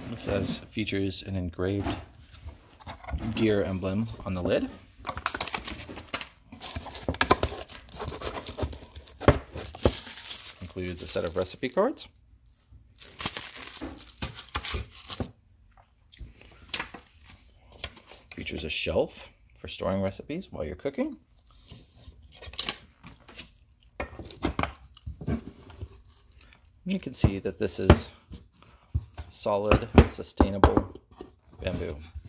This features an engraved deer emblem on the lid. Includes a set of recipe cards. Features a shelf for storing recipes while you're cooking. You can see that this is solid, sustainable bamboo.